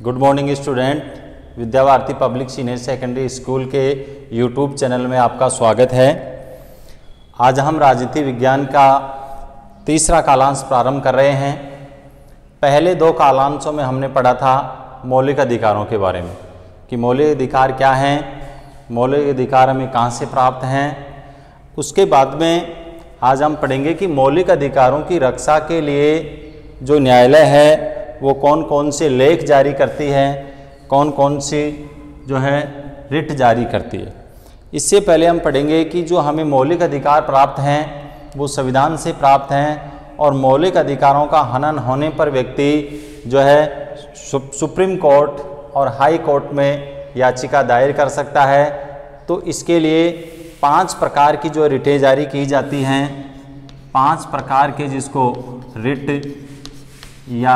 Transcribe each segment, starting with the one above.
Good morning student. Vidya Bharati public senior secondary school के YouTube channel में आपका स्वागत है। आज हम राजनीति विज्ञान का तीसरा कालांश प्रारंभ कर रहे हैं। पहले दो कालांशों में हमने पढ़ा था मौलिक अधिकारों के बारे में कि मौलिक अधिकार क्या हैं, मौलिक अधिकार हमें कहाँ से प्राप्त हैं। उसके बाद में आज हम पढ़ेंगे कि मौलिक अधिकारों की रक्षा के लिए जो न्यायालय है वो कौन कौन से लेख जारी करती है, कौन कौन सी जो है रिट जारी करती है। इससे पहले हम पढ़ेंगे कि जो हमें मौलिक अधिकार प्राप्त हैं वो संविधान से प्राप्त हैं और मौलिक अधिकारों का हनन होने पर व्यक्ति जो है सुप्रीम कोर्ट और हाई कोर्ट में याचिका दायर कर सकता है। तो इसके लिए 5 प्रकार की जो रिटें जारी की जाती हैं, 5 प्रकार के जिसको रिट या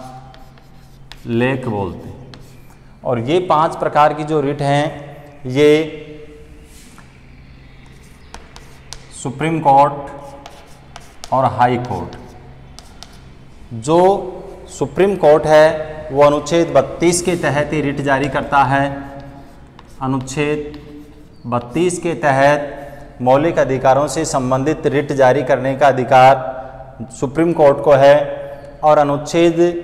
लेख बोलते हैं। और ये 5 प्रकार की जो रिट हैं ये सुप्रीम कोर्ट और हाई कोर्ट। जो सुप्रीम कोर्ट है वो अनुच्छेद 32 के तहत ही रिट जारी करता है। अनुच्छेद 32 के तहत मौलिक अधिकारों से संबंधित रिट जारी करने का अधिकार सुप्रीम कोर्ट को है और अनुच्छेद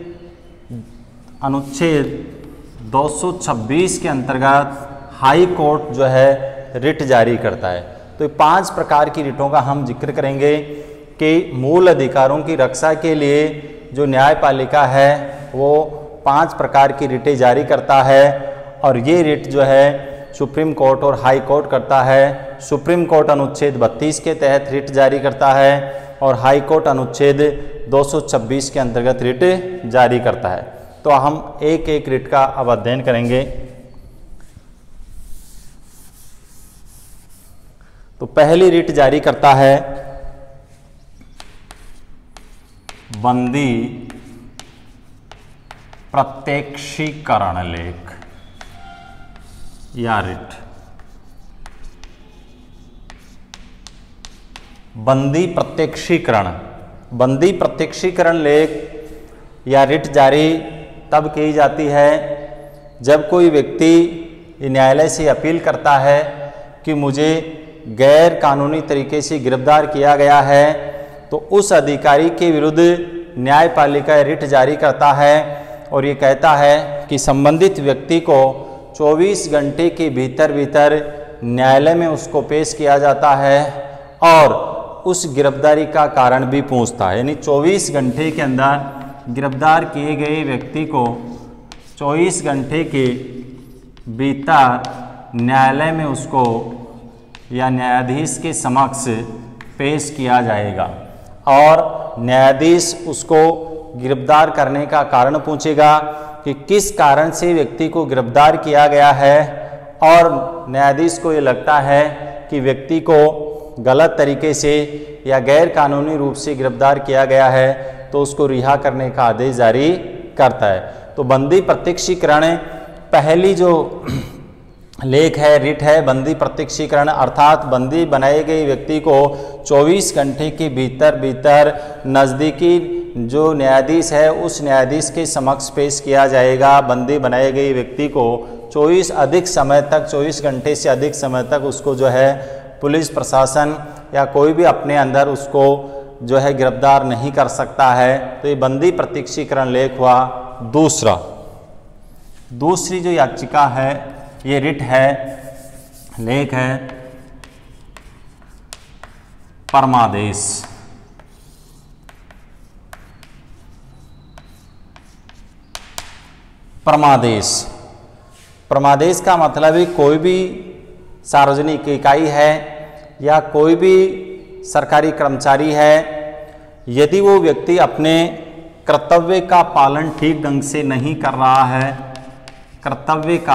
226 के अंतर्गत हाई कोर्ट जो है रिट जारी करता है। तो 5 प्रकार की रिटों का हम जिक्र करेंगे कि मूल अधिकारों की रक्षा के लिए जो न्यायपालिका है वो 5 प्रकार की रिटें जारी करता है और ये रिट जो है सुप्रीम कोर्ट और हाई कोर्ट करता है। सुप्रीम कोर्ट अनुच्छेद 32 के तहत रिट जारी करता है और हाई कोर्ट अनुच्छेद 226 के अंतर्गत रिट जारी करता है। तो हम एक एक रिट का अब अध्ययन करेंगे। तो पहली रिट जारी करता है बंदी प्रत्यक्षीकरण लेख या रिट। बंदी प्रत्यक्षीकरण लेख या रिट जारी तब की जाती है जब कोई व्यक्ति न्यायालय से अपील करता है कि मुझे गैर कानूनी तरीके से गिरफ्तार किया गया है, तो उस अधिकारी के विरुद्ध न्यायपालिका रिट जारी करता है और ये कहता है कि संबंधित व्यक्ति को 24 घंटे के भीतर न्यायालय में उसको पेश किया जाता है और उस गिरफ्तारी का कारण भी पूछता है। यानी 24 घंटे के अंदर गिरफ्तार किए गए व्यक्ति को 24 घंटे के भीतर न्यायालय में उसको या न्यायाधीश के समक्ष पेश किया जाएगा और न्यायाधीश उसको गिरफ्तार करने का कारण पूछेगा कि किस कारण से व्यक्ति को गिरफ्तार किया गया है और न्यायाधीश को ये लगता है कि व्यक्ति को गलत तरीके से या गैर कानूनी रूप से गिरफ्तार किया गया है तो उसको रिहा करने का आदेश जारी करता है। तो बंदी प्रत्यक्षीकरण पहली जो लेख है, रिट है बंदी प्रत्यक्षीकरण, अर्थात बंदी बनाए गए व्यक्ति को 24 घंटे के भीतर नज़दीकी जो न्यायाधीश है उस न्यायाधीश के समक्ष पेश किया जाएगा। बंदी बनाए गए व्यक्ति को 24 घंटे से अधिक समय तक उसको जो है पुलिस प्रशासन या कोई भी अपने अंदर उसको जो है गिरफ्तार नहीं कर सकता है। तो ये बंदी प्रत्यक्षीकरण लेख हुआ। दूसरी जो याचिका है ये रिट है, लेख है परमादेश। परमादेश का मतलब है कोई भी सार्वजनिक इकाई है या कोई भी सरकारी कर्मचारी है, यदि वो व्यक्ति अपने कर्तव्य का पालन ठीक ढंग से नहीं कर रहा है, कर्तव्य का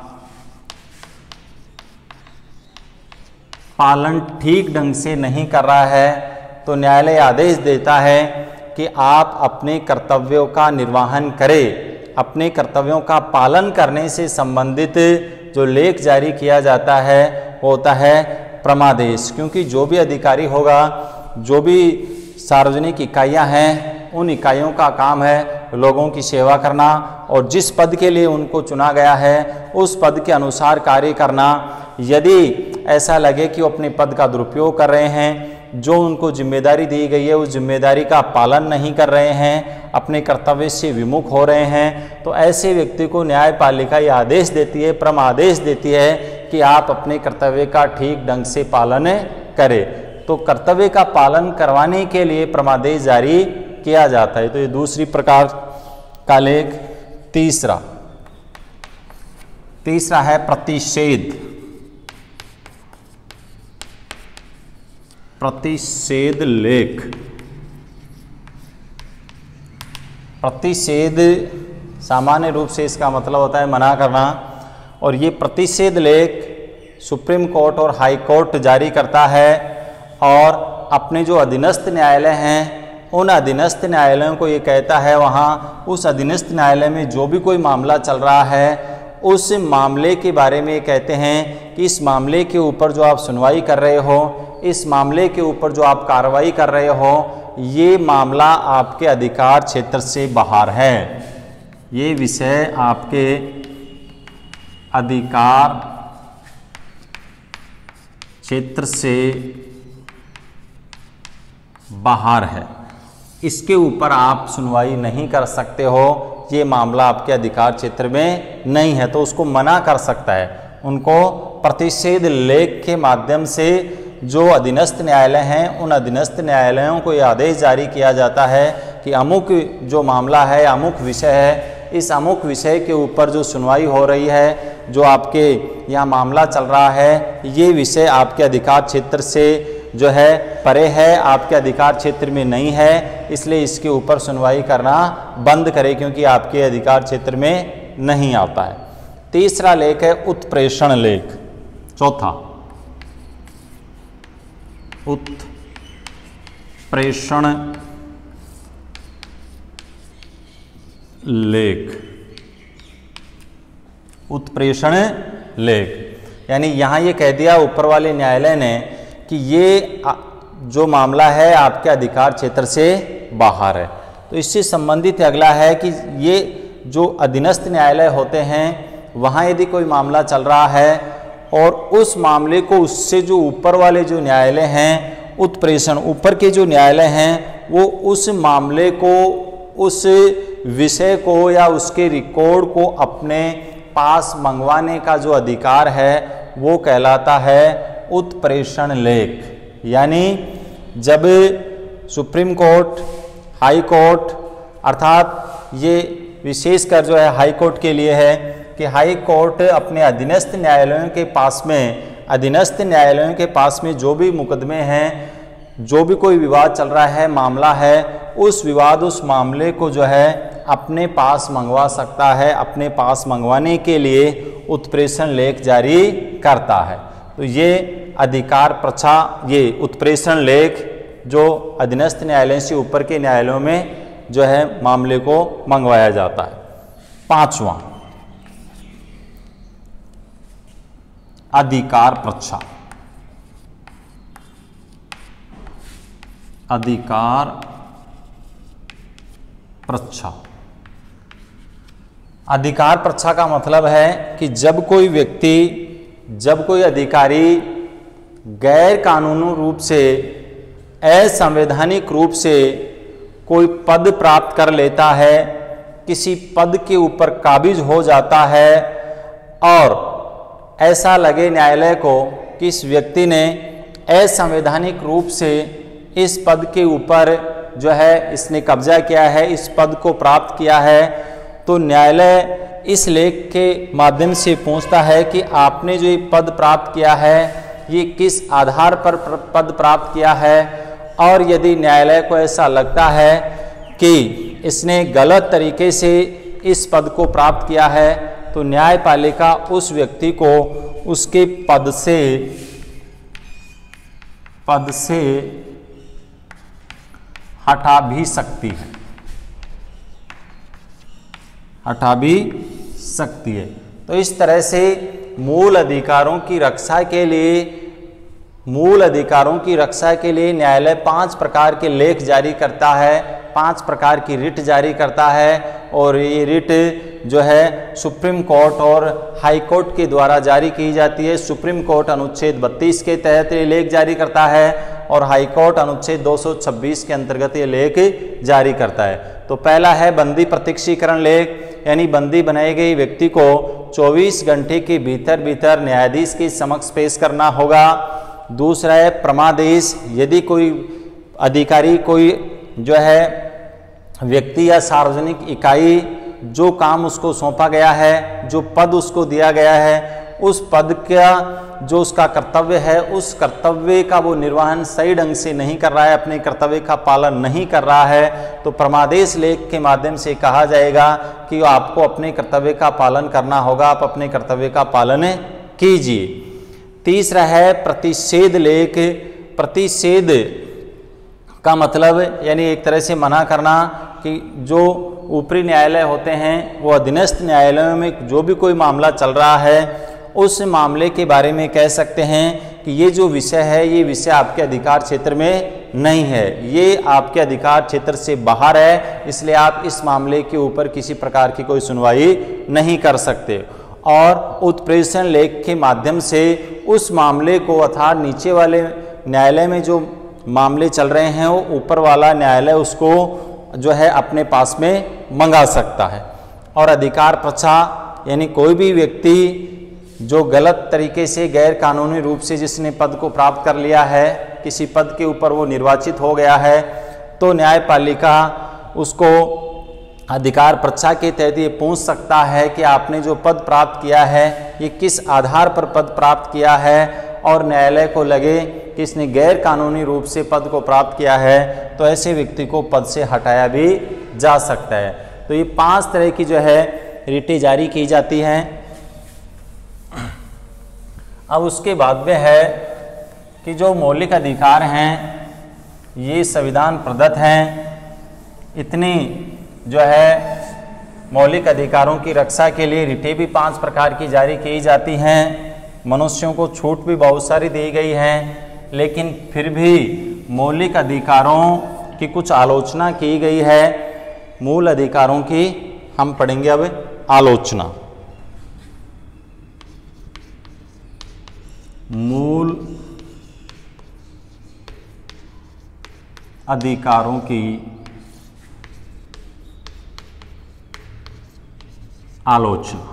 पालन ठीक ढंग से नहीं कर रहा है, तो न्यायालय आदेश देता है कि आप अपने कर्तव्यों का निर्वहन करें। अपने कर्तव्यों का पालन करने से संबंधित जो लेख जारी किया जाता है वो होता है परमादेश। क्योंकि जो भी अधिकारी होगा, जो भी सार्वजनिक इकाइयां हैं, उन इकाइयों का काम है लोगों की सेवा करना और जिस पद के लिए उनको चुना गया है उस पद के अनुसार कार्य करना। यदि ऐसा लगे कि वो अपने पद का दुरुपयोग कर रहे हैं, जो उनको जिम्मेदारी दी गई है उस जिम्मेदारी का पालन नहीं कर रहे हैं, अपने कर्तव्य से विमुख हो रहे हैं, तो ऐसे व्यक्ति को न्यायपालिका ये आदेश देती है, परम आदेश देती है कि आप अपने कर्तव्य का ठीक ढंग से पालन करें। तो कर्तव्य का पालन करवाने के लिए परमादेश जारी किया जाता है। तो ये दूसरी प्रकार का लेख। तीसरा है प्रतिषेध। प्रतिषेध लेख। प्रतिषेध सामान्य रूप से इसका मतलब होता है मना करना, और ये प्रतिषेध लेख सुप्रीम कोर्ट और हाई कोर्ट जारी करता है, और अपने जो अधीनस्थ न्यायालय हैं उन अधीनस्थ न्यायालयों को ये कहता है, वहाँ उस अधीनस्थ न्यायालय में जो भी कोई मामला चल रहा है उस मामले के बारे में कहते हैं कि इस मामले के ऊपर जो आप सुनवाई कर रहे हो, इस मामले के ऊपर जो आप कार्रवाई कर रहे हो, ये मामला आपके अधिकार क्षेत्र से बाहर है, ये विषय आपके अधिकार क्षेत्र से बाहर है, इसके ऊपर आप सुनवाई नहीं कर सकते हो, ये मामला आपके अधिकार क्षेत्र में नहीं है, तो उसको मना कर सकता है। उनको प्रतिषेध लेख के माध्यम से जो अधीनस्थ न्यायालय हैं उन अधीनस्थ न्यायालयों को यह आदेश जारी किया जाता है कि अमुक जो मामला है, अमुक विषय है, इस अमुक विषय के ऊपर जो सुनवाई हो रही है, जो आपके यहाँ मामला चल रहा है, ये विषय आपके अधिकार क्षेत्र से जो है परे है, आपके अधिकार क्षेत्र में नहीं है, इसलिए इसके ऊपर सुनवाई करना बंद करें क्योंकि आपके अधिकार क्षेत्र में नहीं आता है। तीसरा लेख है उत्प्रेषण लेख। चौथा उत्प्रेषण लेख। उत्प्रेषण लेख यानी यहाँ ये कह दिया ऊपर वाले न्यायालय ने कि ये जो मामला है आपके अधिकार क्षेत्र से बाहर है। तो इससे संबंधित अगला है कि ये जो अधीनस्थ न्यायालय होते हैं वहाँ यदि कोई मामला चल रहा है और उस मामले को उससे जो ऊपर वाले जो न्यायालय हैं, उत्प्रेषण ऊपर के जो न्यायालय हैं, वो उस मामले को, उस विषय को या उसके रिकॉर्ड को अपने पास मंगवाने का जो अधिकार है वो कहलाता है उत्प्रेषण लेख। यानी जब सुप्रीम कोर्ट, हाई कोर्ट, अर्थात ये विशेषकर जो है हाई कोर्ट के लिए है कि हाई कोर्ट अपने अधीनस्थ न्यायालयों के पास में, अधीनस्थ न्यायालयों के पास में जो भी मुकदमे हैं, जो भी कोई विवाद चल रहा है, मामला है, उस विवाद, उस मामले को जो है अपने पास मंगवा सकता है। अपने पास मंगवाने के लिए उत्प्रेषण लेख जारी करता है। तो ये अधिकार प्रच्छा, ये उत्प्रेषण लेख जो अधीनस्थ न्यायालय से ऊपर के न्यायालयों में जो है मामले को मंगवाया जाता है। पांचवा अधिकार प्रच्छा। अधिकार प्रच्छा। अधिकार प्रच्छा का मतलब है कि जब कोई व्यक्ति, जब कोई अधिकारी गैर कानूनी रूप से, असंवैधानिक रूप से कोई पद प्राप्त कर लेता है, किसी पद के ऊपर काबिज हो जाता है और ऐसा लगे न्यायालय को कि इस व्यक्ति ने असंवैधानिक रूप से इस पद के ऊपर जो है इसने कब्जा किया है, इस पद को प्राप्त किया है, तो न्यायालय इस लेख के माध्यम से पूछता है कि आपने जो ये पद प्राप्त किया है ये किस आधार पर पद प्राप्त किया है। और यदि न्यायालय को ऐसा लगता है कि इसने गलत तरीके से इस पद को प्राप्त किया है तो न्यायपालिका उस व्यक्ति को उसके पद से हटा भी सकती है, हटा भी सकती है। तो इस तरह से मूल अधिकारों की रक्षा के लिए, मूल अधिकारों की रक्षा के लिए न्यायालय 5 प्रकार के लेख जारी करता है 5 प्रकार की रिट जारी करता है और ये रिट जो है सुप्रीम कोर्ट और हाई कोर्ट के द्वारा जारी की जाती है। सुप्रीम कोर्ट अनुच्छेद 32 के तहत ये लेख जारी करता है और हाई कोर्ट अनुच्छेद 226 के अंतर्गत ये लेख जारी करता है। तो पहला है बंदी प्रत्यक्षीकरण लेख, यानी बंदी बनाई गई व्यक्ति को 24 घंटे के भीतर न्यायाधीश के समक्ष पेश करना होगा। दूसरा है प्रमादेश, यदि कोई अधिकारी कोई जो है व्यक्ति या सार्वजनिक इकाई जो काम उसको सौंपा गया है, जो पद उसको दिया गया है, उस पद का जो उसका कर्तव्य है, उस कर्तव्य का वो निर्वहन सही ढंग से नहीं कर रहा है, अपने कर्तव्य का पालन नहीं कर रहा है, तो प्रमादेश लेख के माध्यम से कहा जाएगा कि आपको अपने कर्तव्य का पालन करना होगा, आप अपने कर्तव्य का पालन कीजिए। तीसरा है प्रतिषेध लेख। प्रतिषेध का मतलब यानी एक तरह से मना करना कि जो ऊपरी न्यायालय होते हैं वो अधीनस्थ न्यायालयों में जो भी कोई मामला चल रहा है उस मामले के बारे में कह सकते हैं कि ये जो विषय है ये विषय आपके अधिकार क्षेत्र में नहीं है, ये आपके अधिकार क्षेत्र से बाहर है, इसलिए आप इस मामले के ऊपर किसी प्रकार की कोई सुनवाई नहीं कर सकते। और उत्प्रेषण लेख के माध्यम से उस मामले को अर्थात नीचे वाले न्यायालय में जो मामले चल रहे हैं वो ऊपर वाला न्यायालय उसको जो है अपने पास में मंगा सकता है। और अधिकार प्रच्छा यानी कोई भी व्यक्ति जो गलत तरीके से गैर कानूनी रूप से जिसने पद को प्राप्त कर लिया है, किसी पद के ऊपर वो निर्वाचित हो गया है, तो न्यायपालिका उसको अधिकार प्रच्छा के तहत ये पूछ सकता है कि आपने जो पद प्राप्त किया है ये किस आधार पर पद प्राप्त किया है, और न्यायालय को लगे कि इसने गैर कानूनी रूप से पद को प्राप्त किया है तो ऐसे व्यक्ति को पद से हटाया भी जा सकता है। तो ये 5 तरह की जो है रिटें जारी की जाती हैं। अब उसके बाद में है कि जो मौलिक अधिकार हैं ये संविधान प्रदत्त हैं, इतनी जो है मौलिक अधिकारों की रक्षा के लिए रिटें भी 5 प्रकार की जारी की जाती हैं। मनुष्यों को छूट भी बहुत सारी दी गई है, लेकिन फिर भी मौलिक अधिकारों की कुछ आलोचना की गई है। मूल अधिकारों की हम पढ़ेंगे अब आलोचना। मूल अधिकारों की आलोचना।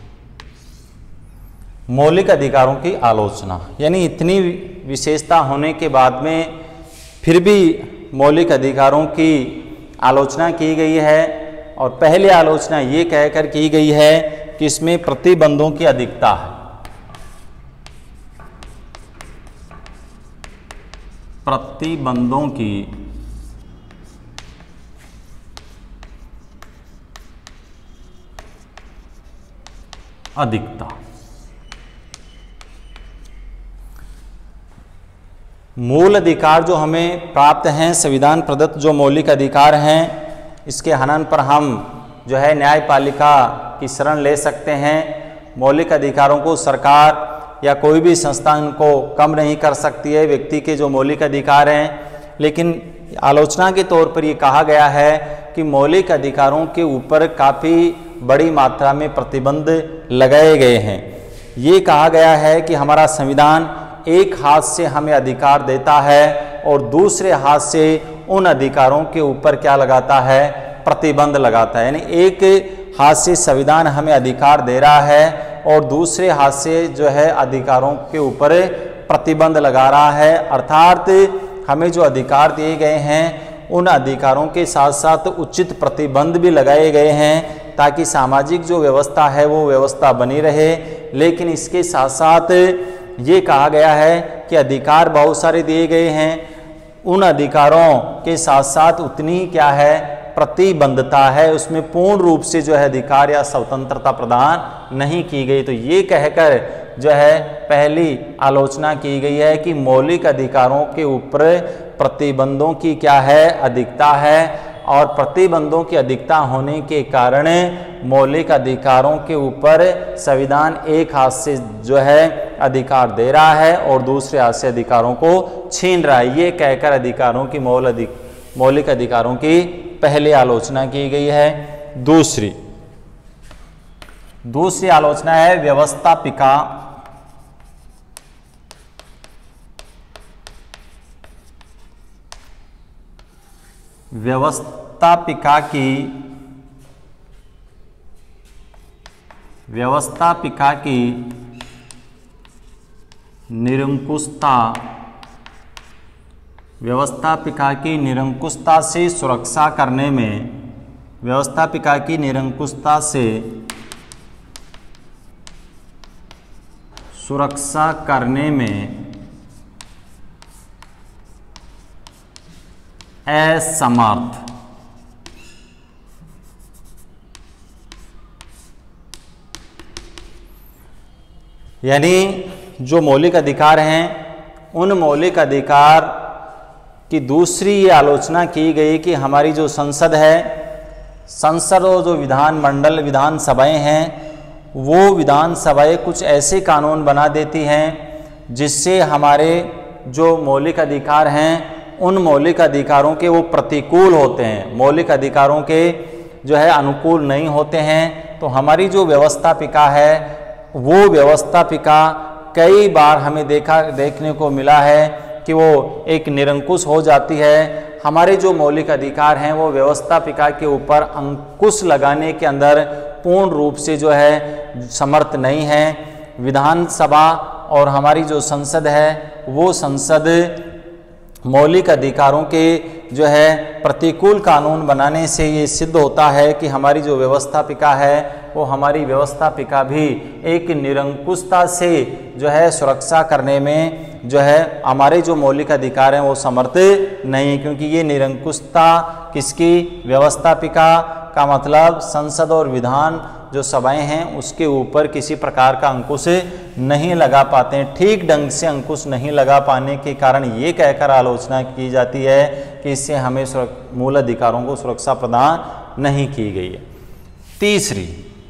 मौलिक अधिकारों की आलोचना यानी इतनी विशेषता होने के बाद में फिर भी मौलिक अधिकारों की आलोचना की गई है। और पहली आलोचना ये कहकर की गई है कि इसमें प्रतिबंधों की अधिकता है। प्रतिबंधों की अधिकता। मूल अधिकार जो हमें प्राप्त हैं, संविधान प्रदत्त जो मौलिक अधिकार हैं, इसके हनन पर हम जो है न्यायपालिका की शरण ले सकते हैं। मौलिक अधिकारों को सरकार या कोई भी संस्था इनको कम नहीं कर सकती है, व्यक्ति के जो मौलिक अधिकार हैं। लेकिन आलोचना के तौर पर ये कहा गया है कि मौलिक अधिकारों के ऊपर काफ़ी बड़ी मात्रा में प्रतिबंध लगाए गए हैं। ये कहा गया है कि हमारा संविधान एक हाथ से हमें अधिकार देता है और दूसरे हाथ से उन अधिकारों के ऊपर क्या लगाता है, प्रतिबंध लगाता है। यानी एक हाथ से संविधान हमें अधिकार दे रहा है और दूसरे हाथ से जो है अधिकारों के ऊपर प्रतिबंध लगा रहा है। अर्थात हमें जो अधिकार दिए गए हैं उन अधिकारों के साथ साथ उचित प्रतिबंध भी लगाए गए हैं ताकि सामाजिक जो व्यवस्था है वो व्यवस्था बनी रहे। लेकिन इसके साथ साथ ये कहा गया है कि अधिकार बहुत सारे दिए गए हैं, उन अधिकारों के साथ साथ उतनी क्या है प्रतिबंधता है, उसमें पूर्ण रूप से जो है अधिकार या स्वतंत्रता प्रदान नहीं की गई। तो ये कहकर जो है पहली आलोचना की गई है कि मौलिक अधिकारों के ऊपर प्रतिबंधों की क्या है, अधिकता है। और प्रतिबंधों की अधिकता होने के कारण मौलिक अधिकारों के ऊपर संविधान एक हाथ से जो है अधिकार दे रहा है और दूसरे हाथ से अधिकारों को छीन रहा है। ये कहकर अधिकारों की मौलिक अधिकारों की पहले आलोचना की गई है। दूसरी आलोचना है व्यवस्थापिका। व्यवस्थापिका की निरंकुशता से सुरक्षा करने में असमर्थ। यानी जो मौलिक अधिकार हैं, उन मौलिक अधिकार की दूसरी ये आलोचना की गई कि हमारी जो संसद और जो विधानमंडल विधानसभाएं हैं, वो विधानसभाएं कुछ ऐसे कानून बना देती हैं जिससे हमारे जो मौलिक अधिकार हैं, उन मौलिक अधिकारों के वो प्रतिकूल होते हैं, मौलिक अधिकारों के जो है अनुकूल नहीं होते हैं। तो हमारी जो व्यवस्थापिका है, वो व्यवस्थापिका कई बार हमें देखने को मिला है कि वो एक निरंकुश हो जाती है। हमारे जो मौलिक अधिकार हैं वो व्यवस्थापिका के ऊपर अंकुश लगाने के अंदर पूर्ण रूप से जो है समर्थ नहीं है। विधानसभा और हमारी जो संसद है, वो संसद मौलिक अधिकारों के जो है प्रतिकूल कानून बनाने से ये सिद्ध होता है कि हमारी जो व्यवस्थापिका है, वो हमारी व्यवस्थापिका भी एक निरंकुशता से जो है सुरक्षा करने में जो है हमारे जो मौलिक अधिकार हैं वो समर्थ नहीं। क्योंकि ये निरंकुशता किसकी, व्यवस्थापिका का मतलब संसद और विधान जो सभाएं हैं उसके ऊपर किसी प्रकार का अंकुश नहीं लगा पाते हैं। ठीक ढंग से अंकुश नहीं लगा पाने के कारण ये कहकर आलोचना की जाती है कि इससे हमें मूल अधिकारों को सुरक्षा प्रदान नहीं की गई है। तीसरी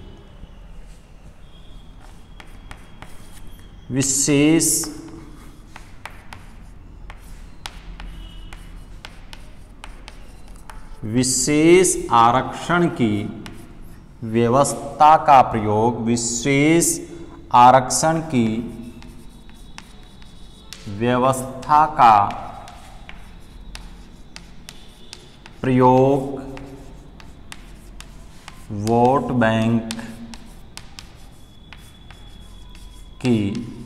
विशेष आरक्षण की व्यवस्था का प्रयोग, विशेष आरक्षण की व्यवस्था का प्रयोग वोट बैंक की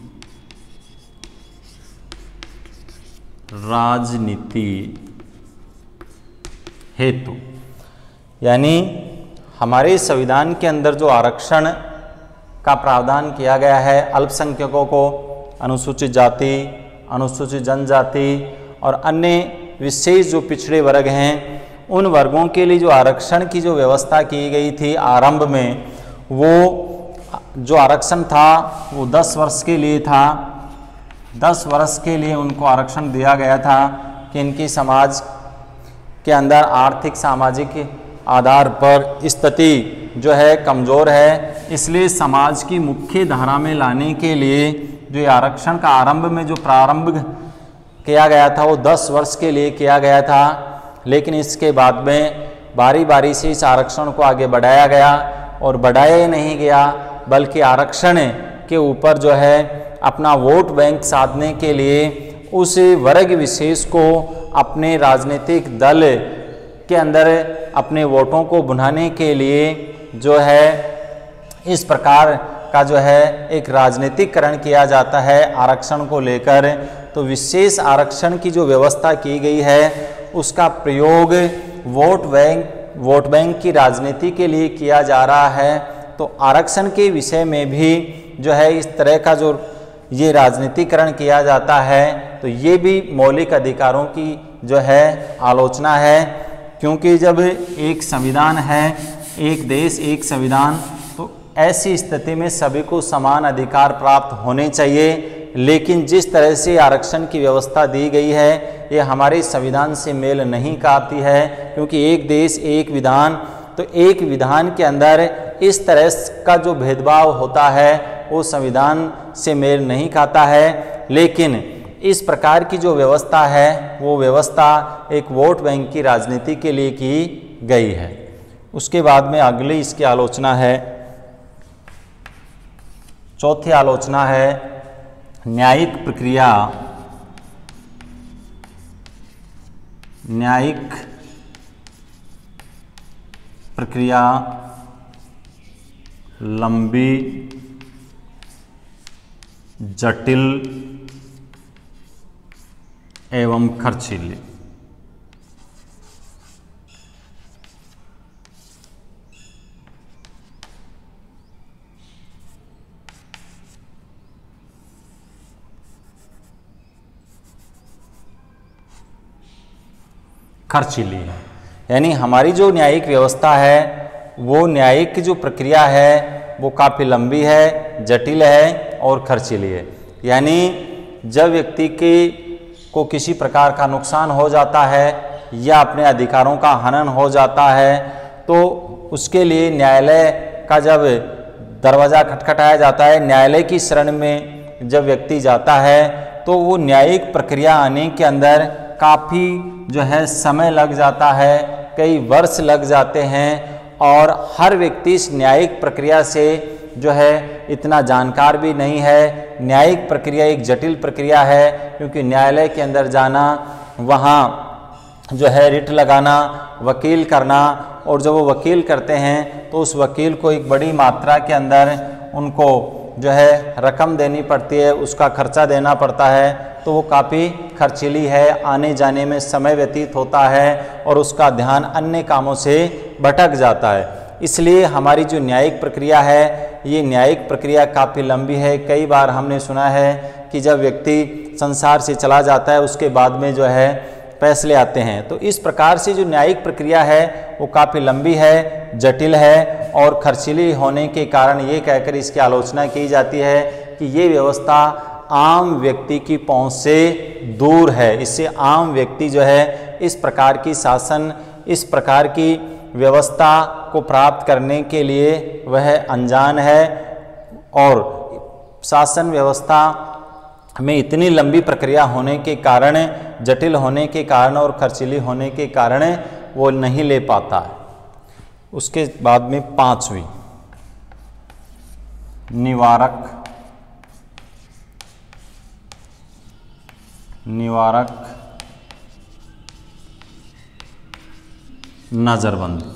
राजनीति हेतु। यानी हमारे संविधान के अंदर जो आरक्षण का प्रावधान किया गया है, अल्पसंख्यकों को, अनुसूचित जाति, अनुसूचित जनजाति और अन्य विशेष जो पिछड़े वर्ग हैं, उन वर्गों के लिए जो आरक्षण की जो व्यवस्था की गई थी आरंभ में, वो जो आरक्षण था वो 10 वर्ष के लिए था। 10 वर्ष के लिए उनको आरक्षण दिया गया था कि इनकी समाज के अंदर आर्थिक सामाजिक आधार पर स्थिति जो है कमज़ोर है, इसलिए समाज की मुख्य धारा में लाने के लिए जो आरक्षण का आरंभ में जो प्रारंभ किया गया था वो 10 वर्ष के लिए किया गया था। लेकिन इसके बाद में बारी बारी से इस आरक्षण को आगे बढ़ाया गया और बढ़ाया ही नहीं गया, बल्कि आरक्षण के ऊपर जो है अपना वोट बैंक साधने के लिए उस वर्ग विशेष को अपने राजनीतिक दल के अंदर अपने वोटों को बुनाने के लिए जो है इस प्रकार का जो है एक राजनीतिकरण किया जाता है आरक्षण को लेकर। तो विशेष आरक्षण की जो व्यवस्था की गई है उसका प्रयोग वोट बैंक की राजनीति के लिए किया जा रहा है। तो आरक्षण के विषय में भी जो है इस तरह का जो ये राजनीतिकरण किया जाता है, तो ये भी मौलिक अधिकारों की जो है आलोचना है। क्योंकि जब एक संविधान है, एक देश एक संविधान, तो ऐसी स्थिति में सभी को समान अधिकार प्राप्त होने चाहिए। लेकिन जिस तरह से आरक्षण की व्यवस्था दी गई है ये हमारे संविधान से मेल नहीं खाती है। क्योंकि एक देश एक विधान, तो एक विधान के अंदर इस तरह का जो भेदभाव होता है वो संविधान से मेल नहीं खाता है। लेकिन इस प्रकार की जो व्यवस्था है वो व्यवस्था एक वोट बैंक की राजनीति के लिए की गई है। उसके बाद में अगली इसकी आलोचना है, चौथी आलोचना है न्यायिक प्रक्रिया, न्यायिक प्रक्रिया लंबी, जटिल एवं खर्चीली। खर्चीली है, यानी हमारी जो न्यायिक व्यवस्था है वो न्यायिक जो प्रक्रिया है वो काफ़ी लंबी है, जटिल है और खर्चीली है। यानी जब व्यक्ति को किसी प्रकार का नुकसान हो जाता है या अपने अधिकारों का हनन हो जाता है तो उसके लिए न्यायालय का जब दरवाज़ा खटखटाया जाता है, न्यायालय की शरण में जब व्यक्ति जाता है तो वो न्यायिक प्रक्रिया आने के अंदर काफ़ी जो है समय लग जाता है, कई वर्ष लग जाते हैं और हर व्यक्ति इस न्यायिक प्रक्रिया से जो है इतना जानकार भी नहीं है। न्यायिक प्रक्रिया एक जटिल प्रक्रिया है क्योंकि न्यायालय के अंदर जाना, वहाँ जो है रिट लगाना, वकील करना, और जब वो वकील करते हैं तो उस वकील को एक बड़ी मात्रा के अंदर उनको जो है रकम देनी पड़ती है, उसका खर्चा देना पड़ता है, तो वो काफ़ी खर्चीली है, आने जाने में समय व्यतीत होता है और उसका ध्यान अन्य कामों से भटक जाता है। इसलिए हमारी जो न्यायिक प्रक्रिया है ये न्यायिक प्रक्रिया काफ़ी लंबी है। कई बार हमने सुना है कि जब व्यक्ति संसार से चला जाता है उसके बाद में जो है फैसले आते हैं। तो इस प्रकार से जो न्यायिक प्रक्रिया है वो काफ़ी लंबी है, जटिल है और खर्चीली होने के कारण ये कहकर इसकी आलोचना की जाती है कि ये व्यवस्था आम व्यक्ति की पहुंच से दूर है। इससे आम व्यक्ति जो है इस प्रकार की शासन, इस प्रकार की व्यवस्था को प्राप्त करने के लिए वह अनजान है और शासन व्यवस्था में इतनी लंबी प्रक्रिया होने के कारण, जटिल होने के कारण और खर्चीली होने के कारण वो नहीं ले पाता है। उसके बाद में पांचवी निवारक नज़रबंदी।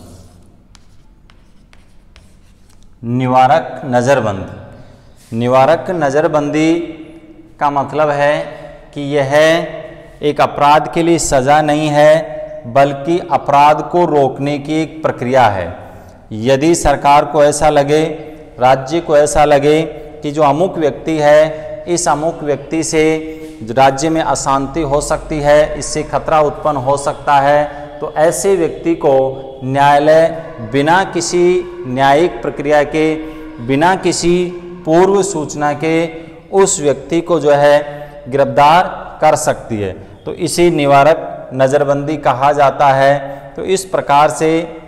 निवारक नज़रबंदी, निवारक नज़रबंदी का मतलब है कि यह एक अपराध के लिए सज़ा नहीं है बल्कि अपराध को रोकने की एक प्रक्रिया है। यदि सरकार को ऐसा लगे, राज्य को ऐसा लगे कि जो अमुक व्यक्ति है, इस अमुक व्यक्ति से राज्य में अशांति हो सकती है, इससे खतरा उत्पन्न हो सकता है, तो ऐसे व्यक्ति को न्यायालय बिना किसी न्यायिक प्रक्रिया के, बिना किसी पूर्व सूचना के उस व्यक्ति को जो है गिरफ्तार कर सकती है। तो इसे निवारक नज़रबंदी कहा जाता है। तो इस प्रकार से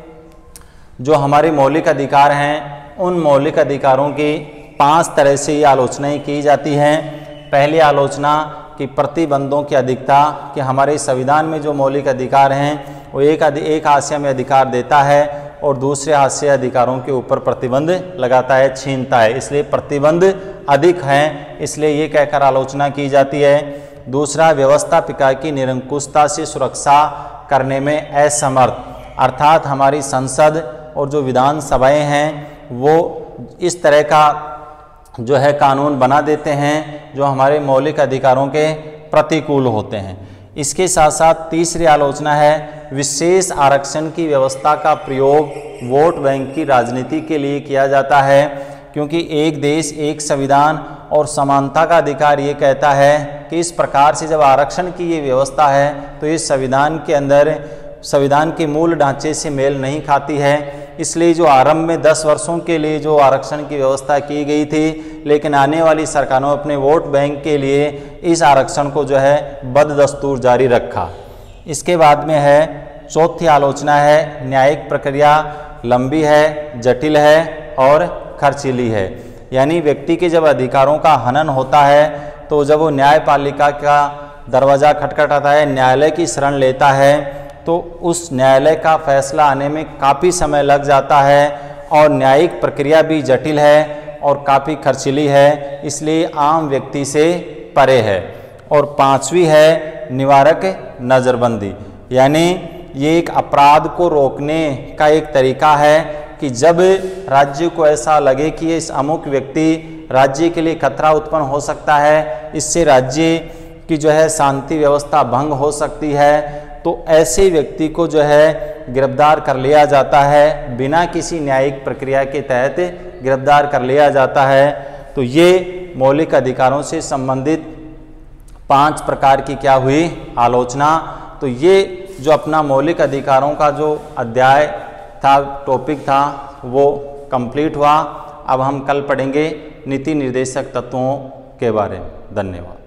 जो हमारे मौलिक अधिकार हैं उन मौलिक अधिकारों की 5 तरह से ये आलोचनाएं की जाती हैं। पहली आलोचना कि प्रतिबंधों की अधिकता, कि हमारे संविधान में जो मौलिक अधिकार हैं वो एक हाशिया में अधिकार देता है और दूसरे हाशिया अधिकारों के ऊपर प्रतिबंध लगाता है, छीनता है, इसलिए प्रतिबंध अधिक हैं, इसलिए ये कहकर आलोचना की जाती है। दूसरा, व्यवस्थापिका की निरंकुशता से सुरक्षा करने में असमर्थ, अर्थात हमारी संसद और जो विधानसभाएं हैं वो इस तरह का जो है कानून बना देते हैं जो हमारे मौलिक अधिकारों के प्रतिकूल होते हैं। इसके साथ साथ तीसरी आलोचना है विशेष आरक्षण की व्यवस्था का प्रयोग वोट बैंक की राजनीति के लिए किया जाता है, क्योंकि एक देश एक संविधान और समानता का अधिकार ये कहता है कि इस प्रकार से जब आरक्षण की ये व्यवस्था है तो इस संविधान के अंदर संविधान के मूल ढांचे से मेल नहीं खाती है। इसलिए जो आरंभ में 10 वर्षों के लिए जो आरक्षण की व्यवस्था की गई थी, लेकिन आने वाली सरकारों ने अपने वोट बैंक के लिए इस आरक्षण को जो है बददस्तूर जारी रखा। इसके बाद में है चौथी आलोचना है न्यायिक प्रक्रिया लंबी है, जटिल है और खर्चीली है। यानी व्यक्ति के जब अधिकारों का हनन होता है तो जब वो न्यायपालिका का दरवाज़ा खटखटाता है, न्यायालय की शरण लेता है, तो उस न्यायालय का फैसला आने में काफ़ी समय लग जाता है और न्यायिक प्रक्रिया भी जटिल है और काफ़ी खर्चीली है, इसलिए आम व्यक्ति से परे है। और पांचवी है निवारक नज़रबंदी, यानी ये एक अपराध को रोकने का एक तरीका है कि जब राज्य को ऐसा लगे कि इस अमुक व्यक्ति राज्य के लिए खतरा उत्पन्न हो सकता है, इससे राज्य की जो है शांति व्यवस्था भंग हो सकती है, तो ऐसे व्यक्ति को जो है गिरफ्तार कर लिया जाता है, बिना किसी न्यायिक प्रक्रिया के तहत गिरफ्तार कर लिया जाता है। तो ये मौलिक अधिकारों से संबंधित 5 प्रकार की क्या हुई आलोचना। तो ये जो अपना मौलिक अधिकारों का जो अध्याय था, टॉपिक था, वो कंप्लीट हुआ। अब हम कल पढ़ेंगे नीति निर्देशक तत्वों के बारे में। धन्यवाद।